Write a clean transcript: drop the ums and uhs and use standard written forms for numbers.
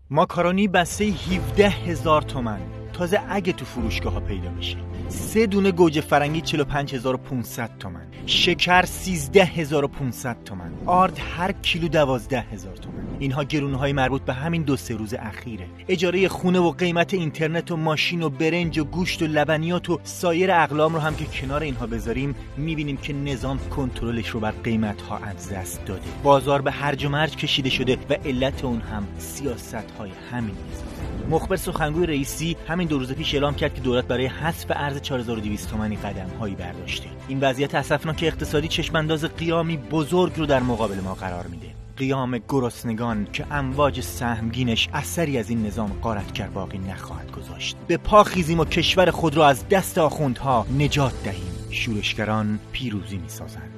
ماکارونی بسته 17,000 تومان، تازه اگه تو فروشگاه ها پیدا بشه. 3 دونه گوجه فرنگی 45,500 تومان، شکر 13,500 تومان، آرد هر کیلو 12,000 تومان. اینها گرونی‌های مربوط به همین 2-3 روز اخیره. اجاره خونه و قیمت اینترنت و ماشین و برنج و گوشت و لبنیات و سایر اقلام رو هم که کنار اینها بذاریم، می‌بینیم که نظام کنترلش رو بر قیمت‌ها از دست داده. بازار به هرج و مرج کشیده شده و علت اون هم سیاست‌های همین نظام. مخبر سخنگوی رئیسی همین 2 روز پیش اعلام کرد که دولت برای حذف ارز 4200 تومانی قدم‌هایی برداشته. این وضعیت اسفناک اقتصادی چشمانداز قیامی بزرگ رو در مقابل ما قرار میده. قیام گرسنگان که امواج سهمگینش اثری از این نظام غارتگر باقی نخواهد گذاشت. به پا خیزیم و کشور خود را از دست آخوندها نجات دهیم. شورشگران پیروزی می‌سازند.